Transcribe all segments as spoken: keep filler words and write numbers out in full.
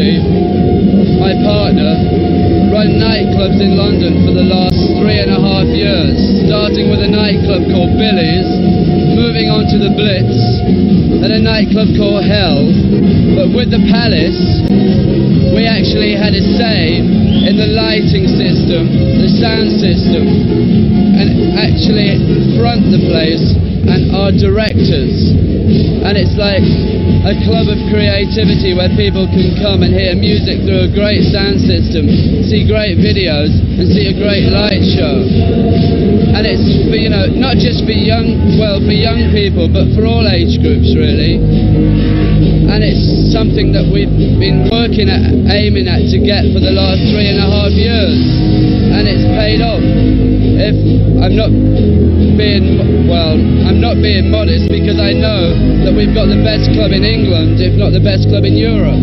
Sophie, my partner, run nightclubs in London for the last three and a half years, starting with a nightclub called Billy's, moving on to the Blitz, and a nightclub called Hell. But with the Palace, we actually had a say in the lighting system, the sound system, and actually front the place, and our directors. And it's like a club of creativity where people can come and hear music through a great sound system, see great videos, and see a great light show. And it's for, you know, not just for young, well, for young people, but for all age groups, really. And it's something that we've been working at, aiming at to get for the last three and a half years. And it's paid off. If I'm not being, well, I'm not being modest, because I know that we've got the best club in England, if not the best club in Europe.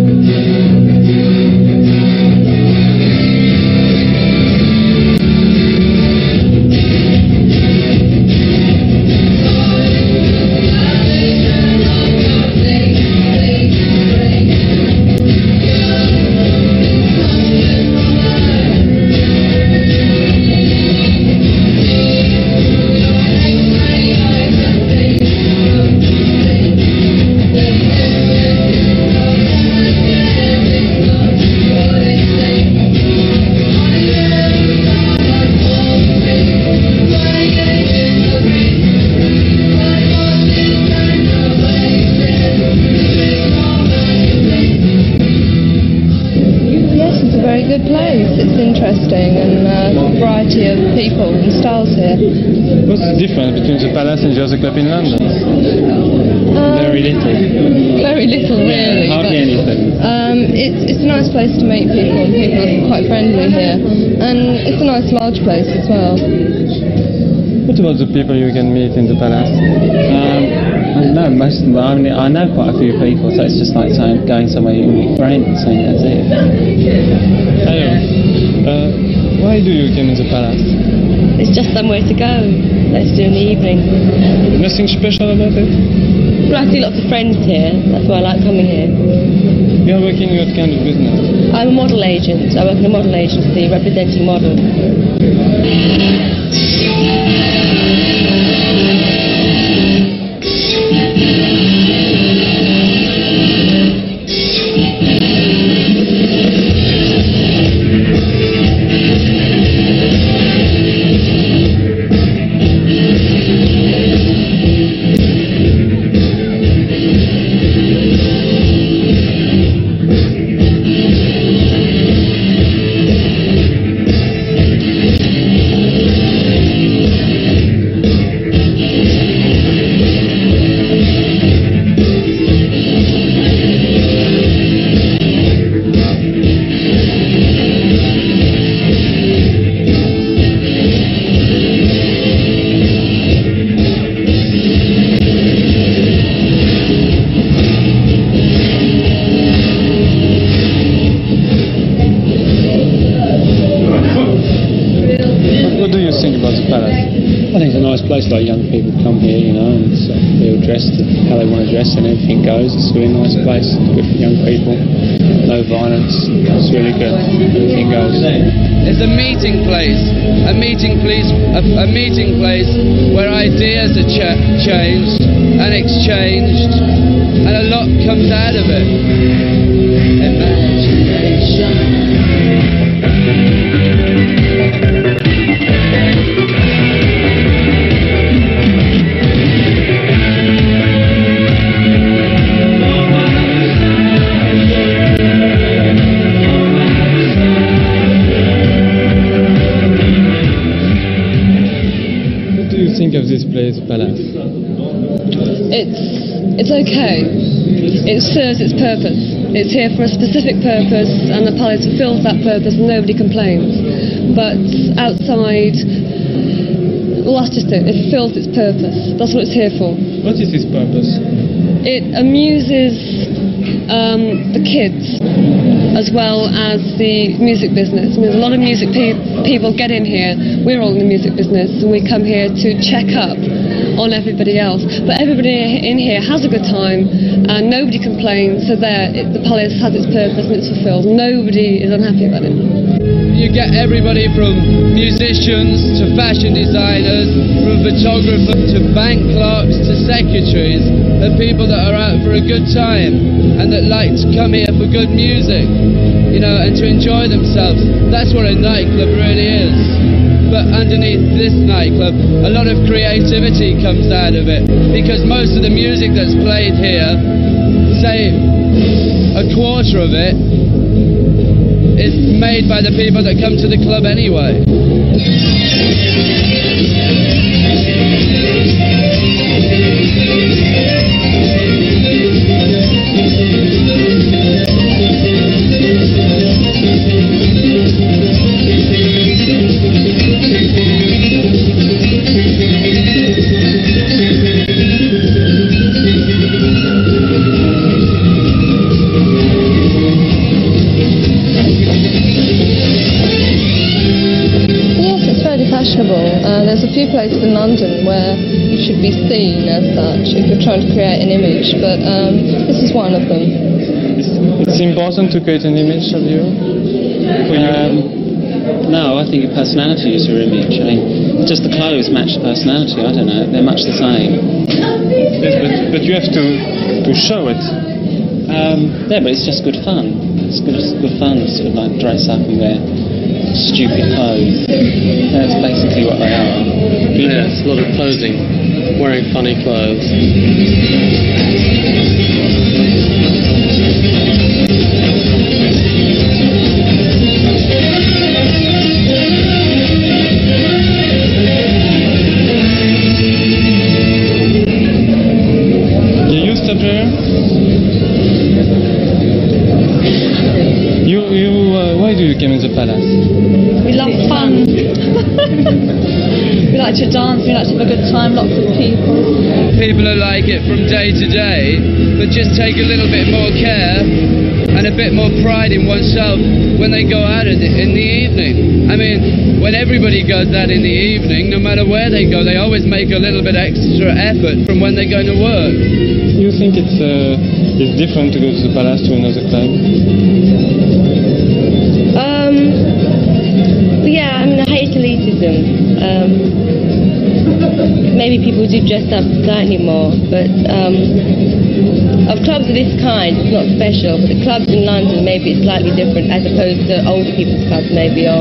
Good place. It's interesting, and a uh, variety of people and styles here. What's the difference between the Palace and the other club in London? Um, very little. Very little, really. Hardly anything. Um, it's, it's a nice place to meet people, and people are quite friendly here. And it's a nice large place as well. What about the people you can meet in the Palace? Um, I don't know, most of them, I, mean, I know quite a few people, so it's just like saying, going somewhere you meet friends, and that's it. Hello. Uh, why do you come in the Palace? It's just somewhere to go. Let's do in the evening. Nothing special about it? Well, I see lots of friends here. That's why I like coming here. You're working in what kind of business? I'm a model agent. I work in a model agency representing models. I think it's a nice place, like young people come here, you know, and uh, they'll dress to how they want to dress and everything goes. It's a really nice place, good for young people, no violence, it's really good, everything goes. It's a meeting place, a meeting place, a, a meeting place where ideas are ch changed and exchanged, and a lot comes out of it. Imagination. Think of this place, Palace? It's it's okay. It serves its purpose. It's here for a specific purpose, and the Palace fulfills that purpose, and nobody complains. But outside, well, that's just it. It fulfills its purpose. That's what it's here for. What is its purpose? It amuses um, the kids, as well as the music business. I mean, there's a lot of music pe- people get in here. We're all in the music business, and we come here to check up on everybody else. But everybody in here has a good time, and nobody complains. So there, it, the palace has its purpose and it's fulfilled. Nobody is unhappy about it. You get everybody from musicians to fashion designers, from photographers to bank clerks to secretaries, and people that are out for a good time and that like to come here for good music, you know, and to enjoy themselves. That's what a nightclub really is. But underneath this nightclub, a lot of creativity comes out of it, because most of the music that's played here, say a quarter of it, is made by the people that come to the club anyway. Uh, there's a few places in London where you should be seen as such if you're trying to create an image, but um, this is one of them. It's, it's important to create an image of you? Um, no, I think your personality is your image. I mean, just the clothes match the personality. I don't know, they're much the same. Yes, but, but you have to, to show it. Um, yeah, but it's just good fun. It's good, it's good fun to sort of like dress up and wear stupid clothes. That's basically what they are. Yeah, it's a lot of posing, wearing funny clothes. You used to play? You, you, uh, why do you come in the palace? We love fun. We like to dance, we like to have a good time, lots of people. People are like it from day to day, but just take a little bit more care and a bit more pride in oneself when they go out in the evening. I mean, when everybody goes out in the evening, no matter where they go, they always make a little bit extra effort from when they're going to work. You think it's, uh, it's different to go to the palace to another club? Um, yeah, I mean, I hate elitism. Um, maybe people do dress up slightly more, but um, of clubs of this kind, it's not special. But the clubs in London, maybe it's slightly different, as opposed to older people's clubs, maybe, or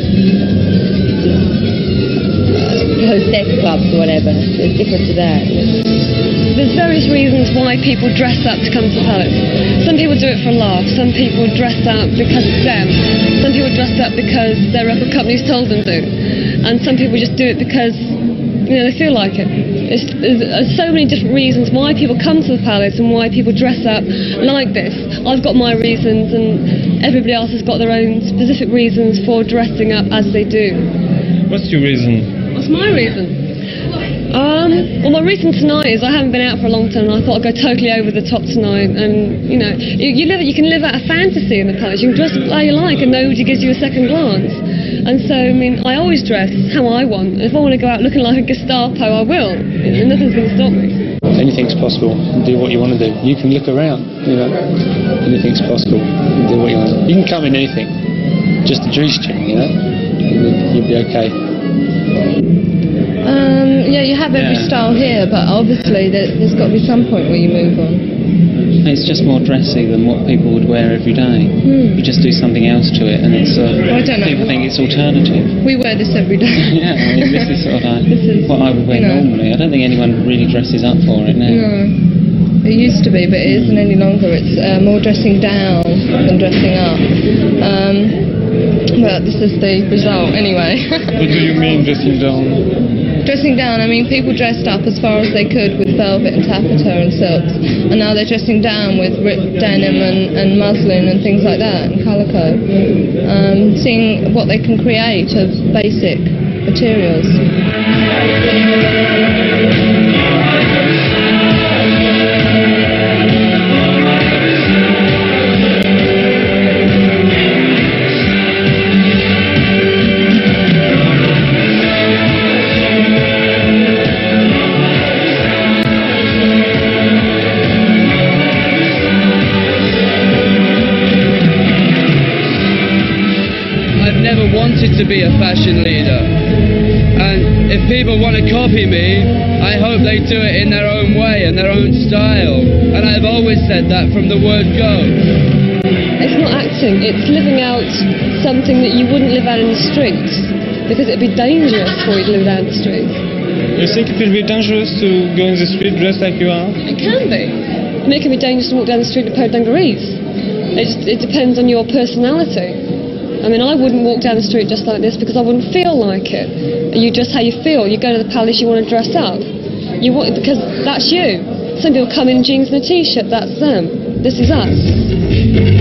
uh, hostess clubs or whatever. It's different to that. There's various reasons why people dress up to come to the palace. Some people do it for a laugh. Some people dress up because it's them. Some people dress up because their record company's told them to. And some people just do it because, you know, they feel like it. It's, there's so many different reasons why people come to the palace and why people dress up like this. I've got my reasons, and everybody else has got their own specific reasons for dressing up as they do. What's your reason? What's my reason? Um, well, my reason tonight is I haven't been out for a long time, and I thought I'd go totally over the top tonight. And you know, you, you live, you can live out a fantasy in the palace. You can dress how you like, and nobody gives you a second glance. And so, I mean, I always dress how I want. If I want to go out looking like a Gestapo, I will. You know, nothing's going to stop me. Anything's possible. Do what you want to do. You can look around. You know, anything's possible. Do what you want to do. You can come in anything. Just a G-string, you know. You'll be okay. Um, yeah, you have every Yeah. style here, but obviously there, there's got to be some point where you move on. It's just more dressy than what people would wear every day. Hmm. You just do something else to it, and it's uh, I don't know. people think it's alternative. We wear this every day. Yeah, I mean, this is sort of like This is, what I would wear you know. normally. I don't think anyone really dresses up for it now. No, it used to be, but it isn't any longer. It's uh, more dressing down than dressing up. Um, but this is the result, anyway. What do you mean dressing down? Dressing down, I mean, people dressed up as far as they could with velvet and taffeta and silks, and now they're dressing down with ripped denim and, and muslin and things like that, and calico. Um, seeing what they can create of basic materials. never wanted to be a fashion leader. And if people want to copy me, I hope they do it in their own way, in their own style. And I've always said that from the word go. It's not acting, it's living out something that you wouldn't live out in the streets, because it'd be dangerous for you to live out in the streets. You think it will be dangerous to go in the street dressed like you are? It can be. I mean, it can be dangerous to walk down the street in a pair of dungarees. It, just, it depends on your personality. I mean, I wouldn't walk down the street just like this because I wouldn't feel like it. You just how you feel. You go to the palace, you want to dress up. You want because that's you. Some people come in jeans and a t-shirt. That's them. This is us.